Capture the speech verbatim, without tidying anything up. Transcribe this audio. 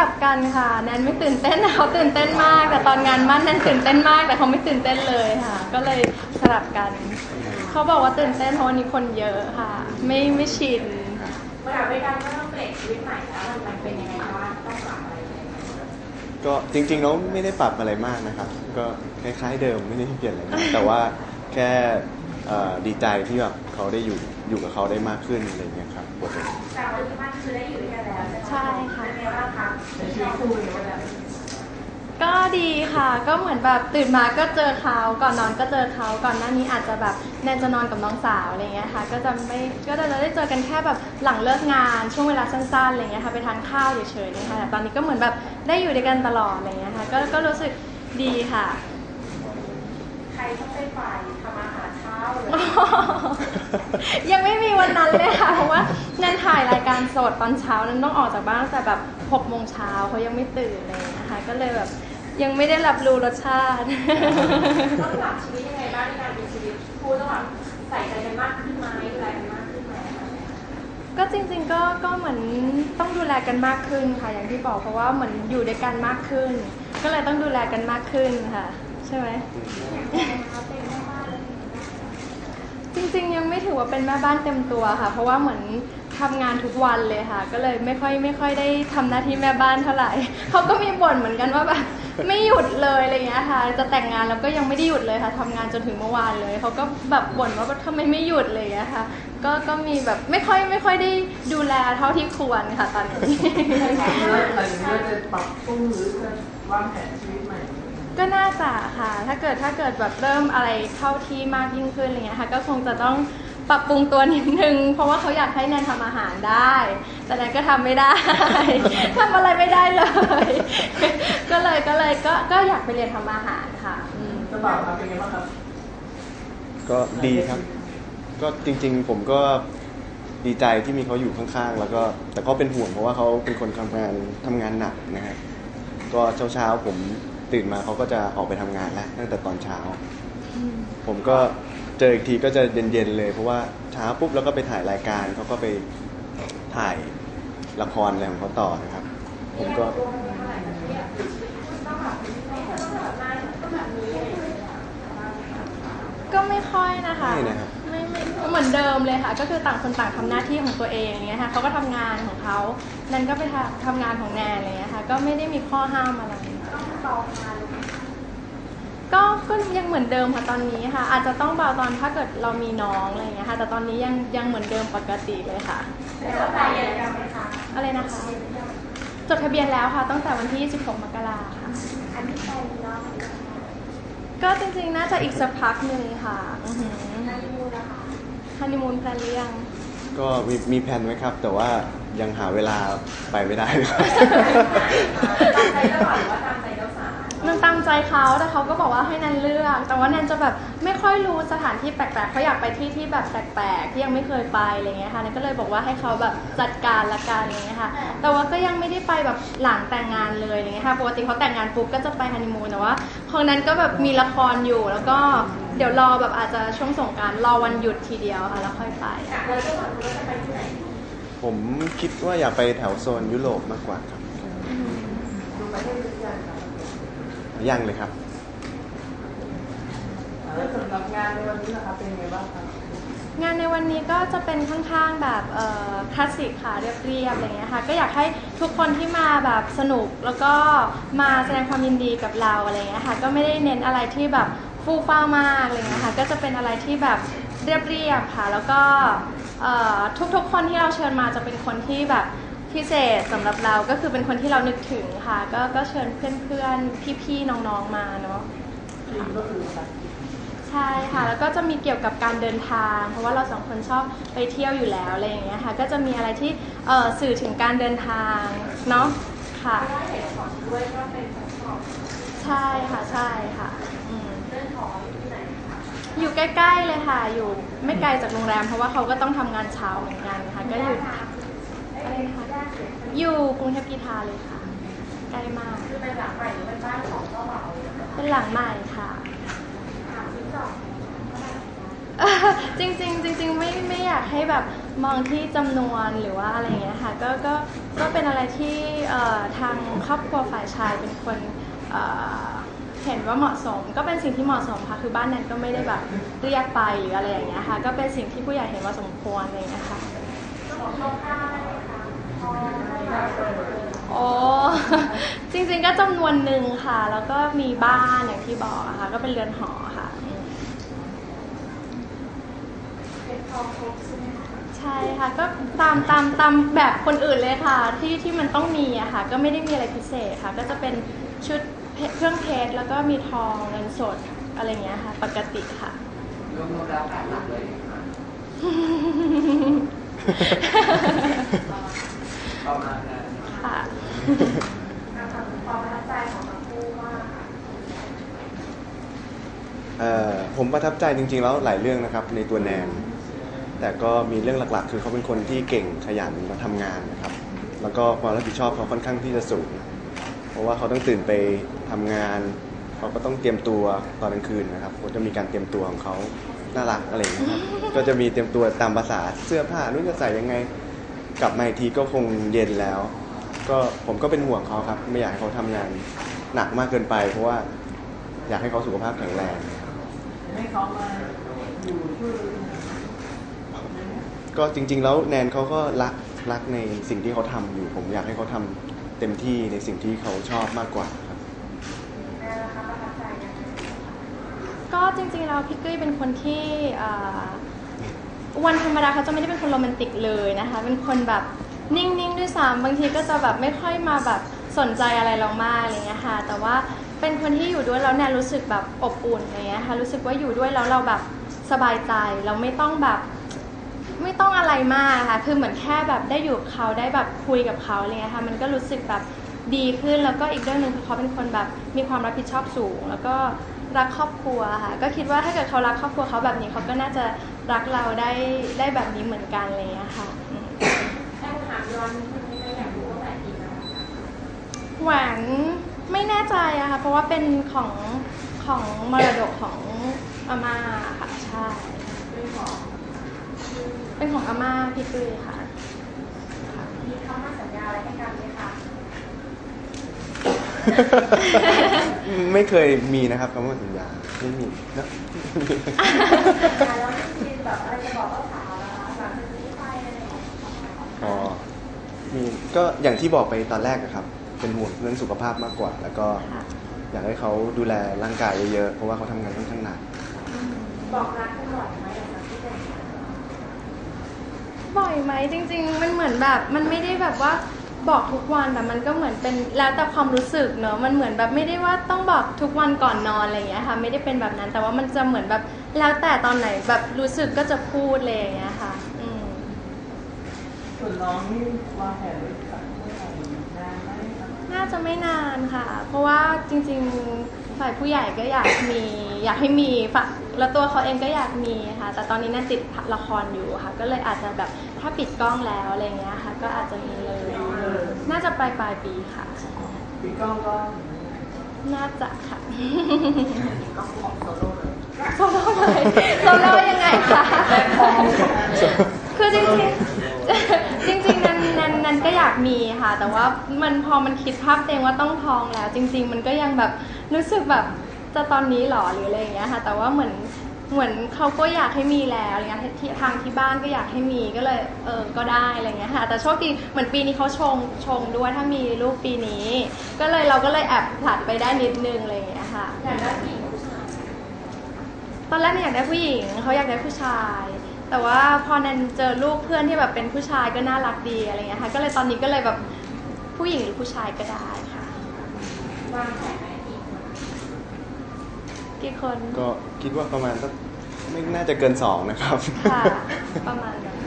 ลับกันค่ะแนนไม่ตื่นเต้นเขาตื่นเต้นมากแต่ตอนงานมั่นแนนตื่นเต้นมากแต่เขาไม่ตื่นเต้นเลยค่ะก็เลยสลับกันเขาบอกว่าตื่นเต้นเพราะวันนี้คนเยอะค่ะไม่ไม่ชินเวลาไปการก็ต้องเปลี่ยนชีวิตใหม่แล้วมันเป็นยังไงบ้างต้องปรับอะไรก็จริงๆแล้วไม่ได้ปรับอะไรมากนะครับก็คล้ายๆเดิมไม่ได้เปลี่ยนอะไรมากแต่ว่าแค่ดีใจที่แบบเขาได้อยู่อยู่กับเขาได้มากขึ้นอะไรอย่างเงี้ยครับปกติแต่วันที่บ้านคือได้อยู่ด้วยกันแล้วใช่ค่ะเป็นไงบ้างคะชีวิตคู่อยู่แล้วก็ดีค่ะก็เหมือนแบบตื่นมาก็เจอเขาก่อนนอนก็เจอเขาก่อนหน้านี้อาจจะแบบแนนจะนอนกับน้องสาวอะไรเงี้ยค่ะก็จะไม่ก็จะได้เจอกันแค่แบบหลังเลิกงานช่วงเวลาสั้นๆอะไรเงี้ยค่ะไปทานข้าวเฉยๆนะคะแต่ตอนนี้ก็เหมือนแบบได้อยู่ด้วยกันตลอดอะไรเงี้ยค่ะก็ก็รู้สึกดีค่ะใครต้องไปฝ่ายทำอาหารเช้าเลยยังไม่มีวันนั้นเลยค่ะเพราะว่าแนนถ่ายรายการสดตอนเช้านั้นต้องออกจากบ้านตั้งแต่แบบหกโมงเช้าเขายังไม่ตื่นเลยนะคะก็เลยแบบยังไม่ได้รับรู้รสชาติต้องปรับชีวิตยังไงบ้างในการมีชีวิตคู่ต้องแบบใส่ใจกันมากขึ้นไหมดูแลกันมากขึ้นไหมก็จริงๆก็ก็เหมือนต้องดูแลกันมากขึ้นค่ะอย่างที่บอกเพราะว่าเหมือนอยู่ด้วยกันมากขึ้นก็เลยต้องดูแลกันมากขึ้นค่ะใช่ไหมจริงๆยังไม่ถือว่าเป็นแม่บ้านเต็มตัวค่ะเพราะว่าเหมือนทำงานทุกวันเลยค่ะก็เลยไม่ค่อยไม่ค่อยได้ทำหน้าที่แม่บ้านเท่าไหร่เขาก็มีบ่นเหมือนกันว่าแบบไม่หยุดเลยอะไรเงี้ยค่ะจะแต่งงานแล้วก็ยังไม่ได้หยุดเลยค่ะทำงานจนถึงเมื่อวานเลยเขาก็แบบบ่นว่าทำไมไม่หยุดเลยอะค่ะก็ก็มีแบบไม่ค่อยไม่ค่อยได้ดูแลเท่าที่ควรค่ะตอนนี้อะไรจะปรับปรุงหรือจะวางแผนชีวิตใหม่ก็น่าจะค่ะถ้าเกิดถ้าเกิดแบบเริ่มอะไรเข้าที่มากยิ่งขึ้นอะไรเงี้ยค่ะก็คงจะต้องปรับปรุงตัวนิดนึงเพราะว่าเขาอยากให้แนนทำอาหารได้แต่แนนก็ทำไม่ได้ ทำอะไรไม่ได้เลย ก็เลยก็เลยก็ก็อยากไปเรียนทำอาหารค่ะจะบอกครับเป็นไงบ้างครับก็ดีครับก็จริงๆผมก็ดีใจที่มีเขาอยู่ข้างๆแล้วก็แต่ก็เป็นห่วงเพราะว่าเขาเป็นคนทำงานทำงานหนักนะฮะก็เช้าๆผมตื่นมาเขาก็จะออกไปทำงานแล้วตั้งแต่ตอนเช้าผมก็เจออีกทีก็จะเย็นๆเลยเพราะว่าเช้าปุ๊บแล้วก็ไปถ่ายรายการเขาก็ไปถ่ายละครอะไรของเขาต่อนะครับผมก็ก็ไม่ค่อยนะคะไม่นะครับไม่ไม่เหมือนเดิมเลยค่ะก็คือต่างคนต่างทำหน้าที่ของตัวเองอย่างเงี้ยค่ะเขาก็ทำงานของเขาแนนก็ไปทำงานของแนนอะไรเงี้ยค่ะก็ไม่ได้มีข้อห้ามอะไรก็ก็ยังเหมือนเดิมค่ะตอนนี้ค่ะอาจจะต้องเบาตอนถ้าเกิดเรามีน้องอะไรอย่างเงี้ยค่ะแต่ตอนนี้ยังยังเหมือนเดิมปกติเลยค่ะจดทะเบียนแล้วไหมคะอะไรนะคะจดทะเบียนแล้วค่ะตั้งแต่วันที่สิบหกมกราค่ะอันนี้ไปเนาะก็จริงๆน่าจะอีกสักพักหนึ่งค่ะฮันนีมูนนะคะฮันนีมูนแพลนหรือยังก็มีมีแผนไว้ครับแต่ว่ายังหาเวลาไปไม่ได้เลยตามใจเจ้าบ่าวหรือว่าตามใจเจ้าสาวมันตามใจเขาแต่เขาก็บอกว่าให้แนนเลือกแต่ว่าแนนจะแบบไม่ค่อยรู้สถานที่แปลกๆเขาอยากไปที่ที่แบบแปลกๆที่ยังไม่เคยไปอะไรเงี้ยค่ะแนนก็เลยบอกว่าให้เขาแบบจัดการละกันอะไรเงี้ยค่ะแต่ว่าก็ยังไม่ได้ไปแบบหลังแต่งงานเลยอะไรเงี้ยค่ะปกติเขาแต่งงานปุ๊บก็จะไปฮันนีมูนแต่ว่าของนั้นก็แบบมีละครอยู่แล้วก็เดี๋ยวรอแบบอาจจะช่วงสงกรานต์รอวันหยุดทีเดียวค่ะแล้วค่อยไปแล้วเจ้าบ่าวจะไปที่ไหนผมคิดว่าอยากไปแถวโซนยุโรปมากกว่าครับดูประเทศอื่นยังครับยังเลยครับแล้วสำหรับงานในวันนี้นะครับเป็นไงบ้างครับงานในวันนี้ก็จะเป็นค่อนข้างแบบคลาสสิกค่ะเรียบๆอะไรเงี้ยค่ะก็อยากให้ทุกคนที่มาแบบสนุกแล้วก็มาแสดงความยินดีกับเราอะไรเงี้ยค่ะก็ไม่ได้เน้นอะไรที่แบบฟูฟ้ามากอะไรเงี้ยค่ะก็จะเป็นอะไรที่แบบเรียบๆค่ะแล้วก็ทุกๆคนที่เราเชิญมาจะเป็นคนที่แบบพิเศษสำหรับเราก็คือเป็นคนที่เรานึกถึงค่ะก็ก็เชิญเพื่อนๆพี่ๆน้องๆมาเนาะใช่ค่ะแล้วก็จะมีเกี่ยวกับการเดินทางเพราะว่าเราสองคนชอบไปเที่ยวอยู่แล้วอะไรอย่างเงี้ยค่ะก็จะมีอะไรที่สื่อถึงการเดินทางเนาะค่ะใช่ค่ะใช่ค่ะอยู่ใกล้ๆเลยค่ะอยู่ไม่ไกลจากโรงแรมเพราะว่าเขาก็ต้องทำงานเช้าเหมือนกันค่ะก็อยู่อะไรคะอยู่กรุงเทพกีฬาเลยค่ะใกล้มากคือเป็นหลังใหม่หรือเป็นบ้านของเจ้าบ่าวเป็นหลังใหม่ค่ะจริงๆจริงๆไม่ไม่อยากให้แบบมองที่จำนวนหรือว่าอะไรอย่างเงี้ยค่ะก็ก็ก็เป็นอะไรที่เอ่อทางครอบครัวฝ่ายชายเป็นคนเอ่อเห็นว่าเหมาะสมก็เป็นสิ่งที่เหมาะสมค่ะคือบ้านนั้นก็ไม่ได้แบบเรียกไปหรืออะไรอย่างเงี้ยค่ะก็เป็นสิ่งที่ผู้ใหญ่เห็นว่าสมควรอะไรอย่างเงี้ยค่ะ โอ้ จริงๆก็จำนวนหนึ่งค่ะ แล้วก็มีบ้านอย่างที่บอกอะค่ะ ก็เป็นเรือนหอค่ะอืมใช่ค่ะ ก็ตามตามตามแบบคนอื่นเลยค่ะ ที่ที่มันต้องมีอะค่ะ ก็ไม่ได้มีอะไรพิเศษค่ะ ก็จะเป็นชุดเครื่องเพชรแล้วก็มีทองเงินสดอะไรเงี้ยค่ะ ปกติค่ะรวมๆแล้วแปดหลักเลยประมาณนั้นค่ะความประทับใจของทั้งคู่มากค่ะเอ่อผมประทับใจจริงๆแล้วหลายเรื่องนะครับในตัวแนนแต่ก็มีเรื่องหลักๆ คือเขาเป็นคนที่เก่งขยันและทำงานนะครับแล้วก็ความรับผิดชอบเขาค่อนข้างที่จะสูงเพราะว่าเขาต้องตื่นไปทำงานเขาก็ต้องเตรียมตัวตอนกลางคืนนะครับเขาจะมีการเตรียมตัวของเขาน่ารักอะไรอย่างเงี้ยครับ ก็จะมีเตรียมตัวตามภาษาเสื้อผ้านู่นจะใส่ยังไงกลับมาอีกทีก็คงเย็นแล้วก็ผมก็เป็นห่วงเขาครับไม่อยากให้เขาทำงานหนักมากเกินไปเพราะว่าอยากให้เขาสุขภาพแข็งแรงให้เขามาอยู่ช่วยก็จริงๆแล้วแนนเขาก็รักรักในสิ่งที่เขาทำอยู่ผมอยากให้เขาทำเต็มที่ในสิ่งที่เขาชอบมากกว่าครับก็จริงๆแล้วพี่กุ้ยเป็นคนที่อ่าวันธรรมดาเขาจะไม่ได้เป็นคนโรแมนติกเลยนะคะเป็นคนแบบนิ่งๆด้วยซ้ำบางทีก็จะแบบไม่ค่อยมาแบบสนใจอะไรเรามากอะไรเงี้ยค่ะแต่ว่าเป็นคนที่อยู่ด้วยแล้วแนนรู้สึกแบบอบอุ่นอะไรเงี้ยค่ะรู้สึกว่าอยู่ด้วยแล้วเราแบบสบายใจเราไม่ต้องแบบไม่ต้องอะไรมากค่ะคือเหมือนแค่แบบได้อยู่กับเขาได้แบบคุยกับเขาอะไรเงี้ยค่ะมันก็รู้สึกแบบดีขึ้นแล้วก็อีกเรื่องหนึ่งคือเขาเป็นคนแบบมีความรับผิดชอบสูงแล้วก็รักครอบครัวค่ะก็คิดว่าถ้าเกิดเขารักครอบครัวเขาแบบนี้เขาก็น่าจะรักเราได้ได้แบบนี้เหมือนกันอะไรเงี้ยค่ะอืมแค่ถามย้อนนิดนึงไม่อยากรู้ว่าไหนอีกนะแหวนไม่แน่ใจอะค่ะเพราะว่าเป็นของของมรดกของอาม่าค่ะใช่เป็นของเป็นของอาม่าพี่กุ้ยค่ะมีคำมั่นสัญญาอะไรให้กันไหมคะไม่เคยมีนะครับคำว่าสัญญาไม่มีนะแล้วมีแบบอะไรจะบอกเจ้าสาวนะคะหลังจากนี้ไปอะไรอย่างเงี้ยอ๋อมีก็อย่างที่บอกไปตอนแรกอะครับเป็นห่วงเรื่องสุขภาพมากกว่า แล้วก็อยากให้เขาดูแลร่างกายเยอะๆเพราะว่าเขาทำงานค่อนข้างหนักบอกรักกันบ่อยไหมหลังจากที่แต่งงานบ่อยไหมจริงๆมันเหมือนแบบมันไม่ได้แบบว่าบอกทุกวันแต่มันก็เหมือนเป็นแล้วแต่ความรู้สึกเนอะมันเหมือนแบบไม่ได้ว่าต้องบอกทุกวันก่อนนอนอะไรอย่างเงี้ยค่ะไม่ได้เป็นแบบนั้นแต่ว่ามันจะเหมือนแบบแล้วแต่ตอนไหนแบบรู้สึกก็จะพูดเลยอย่างเงี้ยค่ะอืมส่วนน้องนี่วางแผนไว้สักเมื่อไหร่นานไหมครับน่าจะไม่นานค่ะ เพราะว่าจริงๆฝ่ายผู้ใหญ่ก็อยากมีอยากให้มีฝ่ายแล้วตัวเขาเองก็อยากมีค่ะ แต่ตอนนี้น่าติดละครอยู่ค่ะ ก็เลยอาจจะแบบถ้าปิดกล้องแล้วอะไรเงี้ยค่ะ ก็อาจจะมีเลย น่าจะปลายปลายปีค่ะปีกล้องก็น่าจะค่ะกล้องของโซโล่เลยโซโล่เลยโซโล่ยังไงคะแม่พองคือจริงๆ จริงๆนันนันนันก็อยากมีค่ะ แต่ว่ามันพอมันคิดภาพเองว่าต้องท้องแล้ว จริง ๆ มันก็ยังแบบรู้สึกแบบจะตอนนี้หรอหรืออะไรอย่างเงี้ยค่ะ แต่ว่าเหมือนเหมือนเขาก็อยากให้มีแล้วอะไรเงี้ยที่ทางที่บ้านก็อยากให้มีก็เลยเออก็ได้อะไรเงี้ยค่ะ แต่โชคดีเหมือนปีนี้เขาชงชงด้วยถ้ามีลูกปีนี้ ก็เลยเราก็เลยแอบผลัดไปได้นิดนึงอะไรอย่างเงี้ยค่ะอยากได้ผู้หญิงผู้ชายตอนแรกเนี่ยอยากได้ผู้หญิงเขาอยากได้ผู้ชาย แต่ว่าพอนันเจอลูกเพื่อนที่แบบเป็นผู้ชายก็น่ารักดีอะไรเงี้ยค่ะก็เลยตอนนี้ก็เลยแบบผู้หญิงหรือผู้ชายก็ได้ค่ะวางแผนไหนอีกกี่คนก็คิดว่าประมาณสักไม่น่าจะเกินสองนะครับค่ะประมาณนั้น